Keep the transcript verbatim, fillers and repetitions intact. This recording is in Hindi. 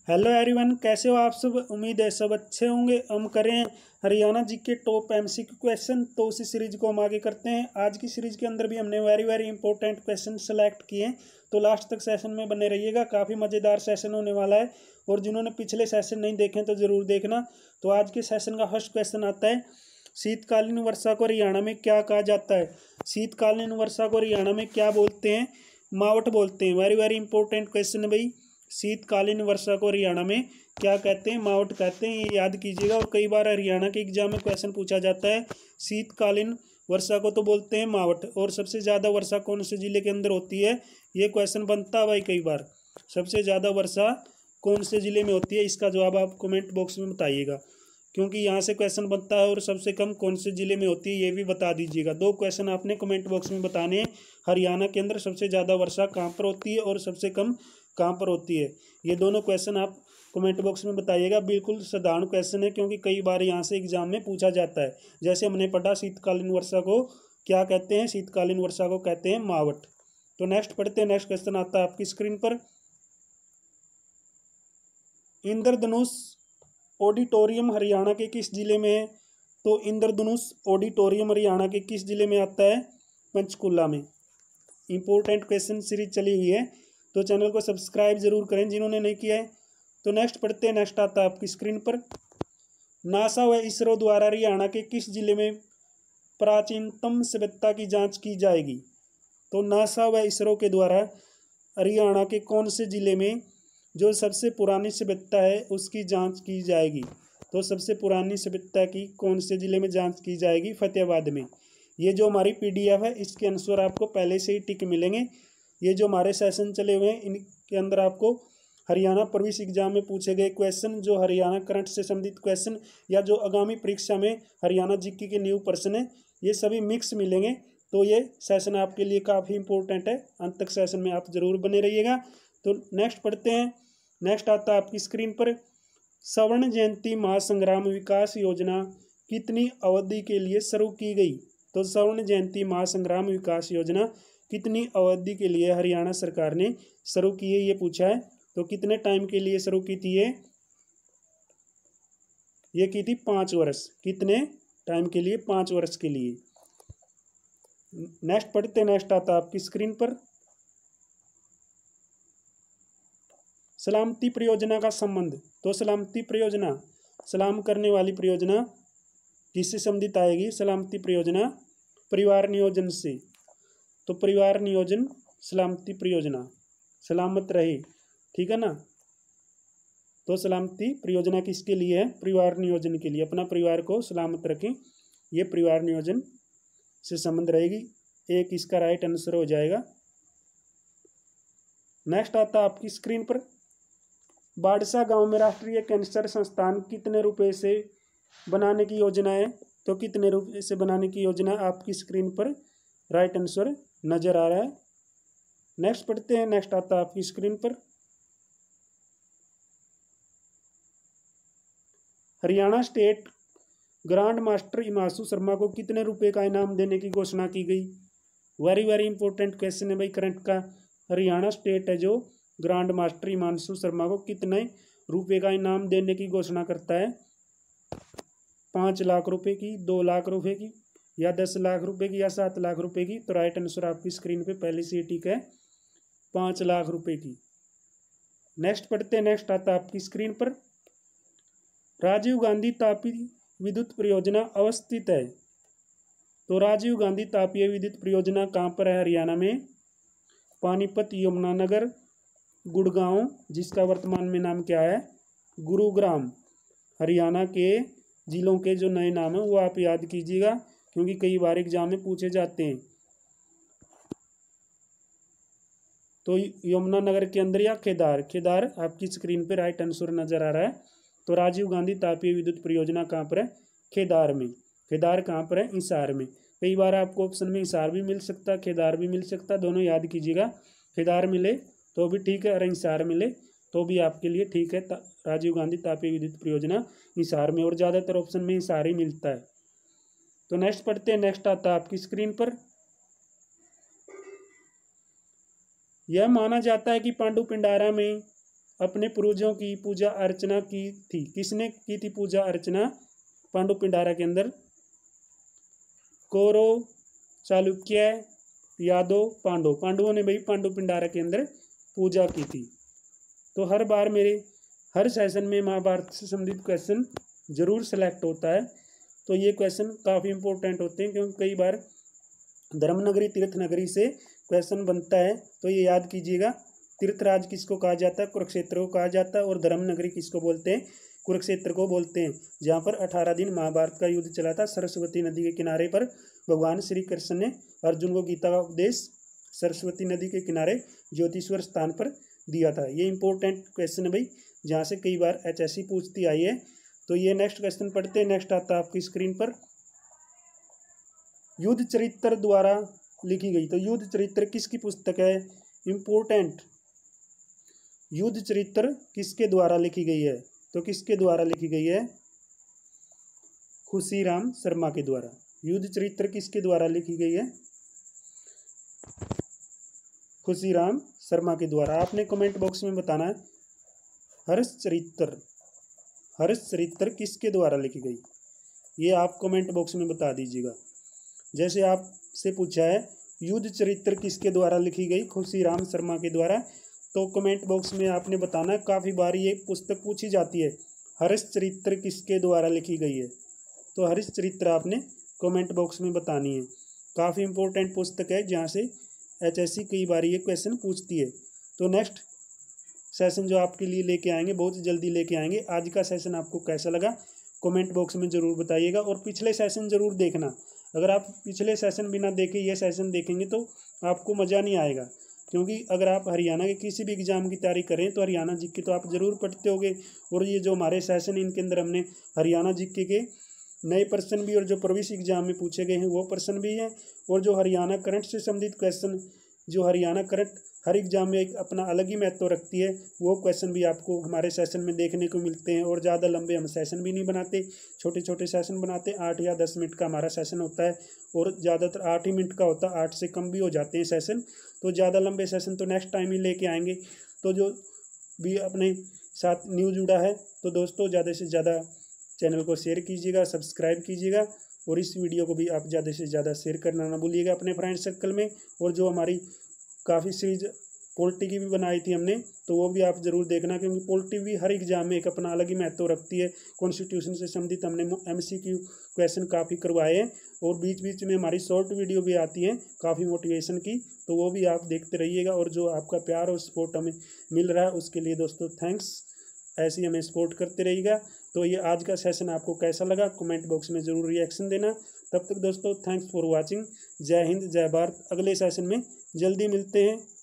हेलो एवरीवन, कैसे हो आप सब। उम्मीद है सब अच्छे होंगे। हम करें हरियाणा जी के टॉप एमसीक्यू क्वेश्चन, तो उसी सीरीज को हम आगे करते हैं। आज की सीरीज के अंदर भी हमने very very important question select किए हैं, तो लास्ट तक सेशन में बने रहिएगा। काफ़ी मज़ेदार सेशन होने वाला है, और जिन्होंने पिछले सेशन नहीं देखे तो ज़रूर देखना। तो आज के सेशन का फर्स्ट क्वेश्चन आता है, शीतकालीन वर्षा को हरियाणा में क्या कहा जाता है। शीतकालीन वर्षा को हरियाणा में क्या बोलते हैं? मावट बोलते हैं। वेरी वेरी इंपॉर्टेंट क्वेश्चन है भाई। शीतकालीन वर्षा को हरियाणा में क्या कहते हैं? मावट कहते हैं। ये याद कीजिएगा। और कई बार हरियाणा के एग्जाम में क्वेश्चन पूछा जाता है, शीतकालीन वर्षा को तो बोलते हैं मावट। और सबसे ज़्यादा वर्षा कौन से जिले के अंदर होती है? ये क्वेश्चन बनता है भाई कई बार। सबसे ज़्यादा वर्षा कौन से जिले में होती है? इसका जवाब आप कमेंट बॉक्स में बताइएगा, क्योंकि यहाँ से क्वेश्चन बनता है। और सबसे कम कौन से जिले में होती है ये भी बता दीजिएगा। दो क्वेश्चन आपने कमेंट बॉक्स में बताने हैं। हरियाणा के अंदर सबसे ज़्यादा वर्षा कहाँ पर होती है और सबसे कम कहाँ पर होती है? ये दोनों क्वेश्चन आप कमेंट बॉक्स में बताइएगा। बिल्कुल साधारण क्वेश्चन है, क्योंकि कई बार यहाँ से एग्जाम में पूछा जाता है। जैसे हमने पढ़ा, शीतकालीन वर्षा को क्या कहते हैं? शीतकालीन वर्षा को कहते हैं मावट। तो नेक्स्ट पढ़ते हैं। नेक्स्ट क्वेश्चन आता है आपकी स्क्रीन पर। इंद्रधनुष ऑडिटोरियम हरियाणा के किस जिले में है? तो इंद्रधनुष ऑडिटोरियम हरियाणा के किस जिले में आता है? पंचकुला में। इंपॉर्टेंट क्वेश्चन सीरीज चली हुई है, तो चैनल को सब्सक्राइब जरूर करें जिन्होंने नहीं किया है। तो नेक्स्ट पढ़ते हैं। नेक्स्ट आता है आपकी स्क्रीन पर, नासा व इसरो द्वारा हरियाणा के किस जिले में प्राचीनतम सभ्यता की जांच की जाएगी? तो नासा व इसरो के द्वारा हरियाणा के कौन से जिले में जो सबसे पुरानी सभ्यता है उसकी जांच की जाएगी? तो सबसे पुरानी सभ्यता की कौन से जिले में जांच की जाएगी? फतेहाबाद में। ये जो हमारी पीडीएफ है, इसके आंसर आपको पहले से ही टिक मिलेंगे। ये जो हमारे सेशन चले हुए हैं, इनके अंदर आपको हरियाणा प्रवेश एग्जाम में पूछे गए क्वेश्चन, जो हरियाणा करंट से संबंधित क्वेश्चन, या जो आगामी परीक्षा में हरियाणा जीके के न्यू प्रश्न है, ये सभी मिक्स मिलेंगे। तो ये सेशन आपके लिए काफ़ी इंपॉर्टेंट है। अंत तक सेशन में आप जरूर बने रहिएगा। तो नेक्स्ट पढ़ते हैं। नेक्स्ट आता है आपकी स्क्रीन पर, स्वर्ण जयंती महासंग्राम विकास योजना कितनी अवधि के लिए शुरू की गई? तो स्वर्ण जयंती महासंग्राम विकास योजना कितनी अवधि के लिए हरियाणा सरकार ने शुरू की है, ये पूछा है। तो कितने टाइम के लिए शुरू की थी ये? ये की थी पाँच वर्ष। कितने टाइम के लिए? पाँच वर्ष के लिए। नेक्स्ट पढ़ते। नेक्स्ट आता है आपकी स्क्रीन पर, सलामती परियोजना का संबंध। तो सलामती परियोजना, सलाम करने वाली परियोजना किससे संबंधित आएगी? सलामती परियोजना परिवार नियोजन से। तो परिवार नियोजन सलामती परियोजना, सलामत रहे, ठीक है ना। तो सलामती परियोजना किसके लिए है? परिवार नियोजन के लिए। अपना परिवार को सलामत रखें, ये परिवार नियोजन से संबंध रहेगी। एक इसका राइट आंसर हो जाएगा। नेक्स्ट आता है आपकी स्क्रीन पर, बाड़सा गांव में राष्ट्रीय कैंसर संस्थान कितने रुपए से बनाने की योजना है? तो कितने रुपए से बनाने की योजना आपकी स्क्रीन पर राइट आंसर नजर आ रहा है। नेक्स्ट पढ़ते हैं। नेक्स्ट आता है आपकी स्क्रीन पर, Haryana state grand master Himanshu Sharma को कितने रुपए का इनाम देने की घोषणा की गई? वेरी वेरी इंपॉर्टेंट क्वेश्चन है भाई करंट का। हरियाणा स्टेट है जो ग्रांड मास्टर हिमांशु शर्मा को कितने रुपए का इनाम देने की घोषणा करता है? पाँच लाख रुपए की, दो लाख रुपए की, या दस लाख रुपए की, या सात लाख रुपए की? तो राइट आंसर आपकी स्क्रीन पे पहले से ठीक है, पाँच लाख रुपए की। नेक्स्ट पढ़ते हैं। नेक्स्ट आता है आपकी स्क्रीन पर, राजीव गांधी तापी विद्युत परियोजना अवस्थित है। तो राजीव गांधी तापीय विद्युत परियोजना कहाँ पर है? हरियाणा में पानीपत, यमुनानगर, गुड़गांव, जिसका वर्तमान में नाम क्या है? गुरुग्राम। हरियाणा के जिलों के जो नए नाम है वो आप याद कीजिएगा, क्योंकि कई बार एग्जाम में पूछे जाते हैं। तो यमुनानगर के अंदर या खेदार, खेदार आपकी स्क्रीन पे राइट आंसर नजर आ रहा है। तो राजीव गांधी तापीय विद्युत परियोजना कहाँ पर है? खेदार में। खेदार कहाँ पर है? हिसार में। कई बार आपको ऑप्शन में हिसार भी मिल सकता है, खेदार भी मिल सकता है, दोनों याद कीजिएगा। खेदार मिले तो भी ठीक है, और हिसार मिले तो भी आपके लिए ठीक है। राजीव गांधी तापीय विद्युत परियोजना हिसार में, और ज़्यादातर ऑप्शन में हिसार ही मिलता है। तो नेक्स्ट पढ़ते हैं। नेक्स्ट आता है आपकी स्क्रीन पर, यह माना जाता है कि पांडु पिंडारा में अपने पूर्वजों की पूजा अर्चना की थी। किसने की थी पूजा अर्चना पांडु पिंडारा के अंदर? कौरव, चालुक्य, यादव, पांडव। पांडवों ने भाई पांडु पिंडारा के अंदर पूजा की थी। तो हर बार मेरे हर सेशन में महाभारत से संबंधित क्वेश्चन जरूर सेलेक्ट होता है। तो ये क्वेश्चन काफ़ी इंपॉर्टेंट होते हैं, क्योंकि कई बार धर्मनगरी तीर्थ नगरी से क्वेश्चन बनता है। तो ये याद कीजिएगा, तीर्थराज किसको कहा जाता है? कुरुक्षेत्र को कहा जाता है। और धर्मनगरी किसको बोलते हैं? कुरुक्षेत्र को बोलते हैं, जहाँ पर अठारह दिन महाभारत का युद्ध चला था। सरस्वती नदी के किनारे पर भगवान श्री कृष्ण ने अर्जुन को गीता का उपदेश सरस्वती नदी के किनारे ज्योतिश्वर स्थान पर दिया था। ये इंपॉर्टेंट क्वेश्चन है भाई, जहाँ से कई बार एच एस सी पूछती आई है। तो ये नेक्स्ट क्वेश्चन पढ़ते हैं। नेक्स्ट आता है आपकी स्क्रीन पर, युद्ध चरित्र द्वारा लिखी गई। तो युद्ध चरित्र किसकी पुस्तक है? इंपॉर्टेंट, युद्ध चरित्र किसके द्वारा लिखी गई है? तो किसके द्वारा लिखी गई है? खुशीराम शर्मा के द्वारा। युद्ध चरित्र किसके द्वारा लिखी गई है? खुशीराम शर्मा के द्वारा। आपने कमेंट बॉक्स में बताना है हर्ष चरित्र, हर्ष चरित्र किसके द्वारा लिखी गई, ये आप कमेंट बॉक्स में बता दीजिएगा। जैसे आपसे पूछा है युद्ध चरित्र किसके द्वारा लिखी गई? खुशीराम शर्मा के द्वारा। तो कमेंट बॉक्स में आपने बताना है, काफ़ी बार ये पुस्तक पूछी जाती है, हर्ष चरित्र किसके द्वारा लिखी गई है। तो हर्ष चरित्र आपने कमेंट बॉक्स में बतानी है। काफ़ी इंपॉर्टेंट पुस्तक है, जहाँ से एच एस सी कई बार ये क्वेश्चन पूछती है। तो नेक्स्ट सेशन जो आपके लिए लेके आएंगे बहुत जल्दी लेके आएंगे। आज का सेशन आपको कैसा लगा कमेंट बॉक्स में ज़रूर बताइएगा, और पिछले सेशन ज़रूर देखना। अगर आप पिछले सेशन बिना देखे ये सेशन देखेंगे तो आपको मज़ा नहीं आएगा, क्योंकि अगर आप हरियाणा के किसी भी एग्ज़ाम की तैयारी करें तो हरियाणा जी के तो आप ज़रूर पढ़ते होंगे। और ये जो हमारे सेशन इनके अंदर हमने हरियाणा जी के नए प्रश्न भी और जो प्रवेश एग्जाम में पूछे गए हैं वो प्रश्न भी हैं, और जो हरियाणा करंट से संबंधित क्वेश्चन, जो हरियाणा करंट हर एग्जाम में एक अपना अलग ही महत्व रखती है, वो क्वेश्चन भी आपको हमारे सेशन में देखने को मिलते हैं। और ज़्यादा लंबे हम सेशन भी नहीं बनाते, छोटे छोटे सेशन बनाते। आठ या दस मिनट का हमारा सेशन होता है, और ज़्यादातर आठ ही मिनट का होता है, आठ से कम भी हो जाते हैं सेशन। तो ज़्यादा लंबे सेशन तो नेक्स्ट टाइम ही लेके आएंगे। तो जो भी अपने साथ न्यू जुड़ा है तो दोस्तों ज़्यादा से ज़्यादा चैनल को शेयर कीजिएगा, सब्सक्राइब कीजिएगा, और इस वीडियो को भी आप ज़्यादा से ज़्यादा शेयर करना ना भूलिएगा अपने फ्रेंड सर्कल में। और जो हमारी काफ़ी सीरीज पॉलिटी की भी बनाई थी हमने, तो वो भी आप ज़रूर देखना, क्योंकि पॉलिटी भी हर एग्जाम में एक अपना अलग ही महत्व रखती है। कॉन्स्टिट्यूशन से संबंधित हमने एमसीक्यू क्वेश्चन काफ़ी करवाए हैं, और बीच बीच में हमारी शॉर्ट वीडियो भी आती हैं काफ़ी मोटिवेशन की, तो वो भी आप देखते रहिएगा। और जो आपका प्यार और सपोर्ट हमें मिल रहा है उसके लिए दोस्तों थैंक्स, ऐसे ही हमें सपोर्ट करते रहिएगा। तो ये आज का सेशन आपको कैसा लगा कमेंट बॉक्स में ज़रूर रिएक्शन देना। तब तक दोस्तों थैंक्स फॉर वॉचिंग। जय हिंद, जय भारत। अगले सेशन में जल्दी मिलते हैं।